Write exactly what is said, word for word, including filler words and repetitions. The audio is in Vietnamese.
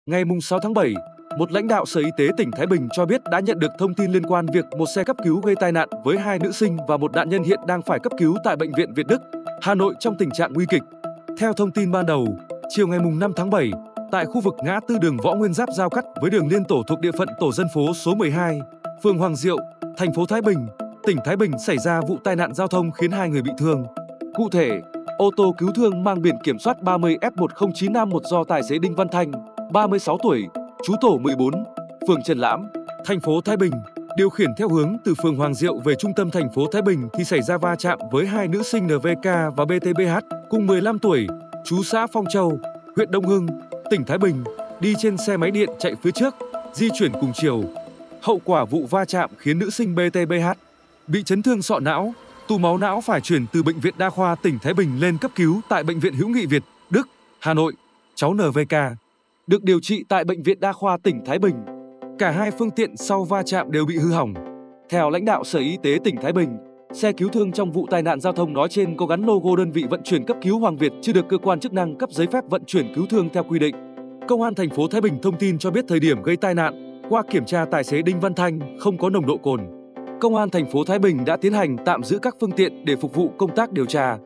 Ngày sáu tháng bảy, một lãnh đạo Sở Y tế tỉnh Thái Bình cho biết đã nhận được thông tin liên quan việc một xe cấp cứu gây tai nạn với hai nữ sinh và một nạn nhân hiện đang phải cấp cứu tại Bệnh viện Việt Đức, Hà Nội trong tình trạng nguy kịch. Theo thông tin ban đầu, chiều ngày năm tháng bảy, tại khu vực ngã tư đường Võ Nguyên Giáp giao cắt với đường liên tổ thuộc địa phận tổ dân phố số mười hai, phường Hoàng Diệu, thành phố Thái Bình, tỉnh Thái Bình xảy ra vụ tai nạn giao thông khiến hai người bị thương. Cụ thể, ô tô cứu thương mang biển kiểm soát ba mươi F một không chín năm một do tài xế Đinh Văn Thanh, ba mươi sáu tuổi, trú tổ mười bốn, phường Trần Lãm, thành phố Thái Bình, điều khiển theo hướng từ phường Hoàng Diệu về trung tâm thành phố Thái Bình thì xảy ra va chạm với hai nữ sinh en vê ca và bê tê bê hát, cùng mười lăm tuổi, trú xã Phong Châu, huyện Đông Hưng, tỉnh Thái Bình, đi trên xe máy điện chạy phía trước, di chuyển cùng chiều. Hậu quả vụ va chạm khiến nữ sinh bê tê bê hát bị chấn thương sọ não, tụ máu não phải chuyển từ Bệnh viện Đa khoa tỉnh Thái Bình lên cấp cứu tại Bệnh viện Hữu nghị Việt Đức, Hà Nội. Cháu en vê ca được điều trị tại Bệnh viện Đa khoa tỉnh Thái Bình. Cả hai phương tiện sau va chạm đều bị hư hỏng. Theo lãnh đạo Sở Y tế tỉnh Thái Bình, xe cứu thương trong vụ tai nạn giao thông nói trên có gắn logo đơn vị vận chuyển cấp cứu Hoàng Việt chưa được cơ quan chức năng cấp giấy phép vận chuyển cứu thương theo quy định. Công an thành phố Thái Bình thông tin cho biết thời điểm gây tai nạn, qua kiểm tra tài xế Đinh Văn Thanh không có nồng độ cồn. Công an thành phố Thái Bình đã tiến hành tạm giữ các phương tiện để phục vụ công tác điều tra.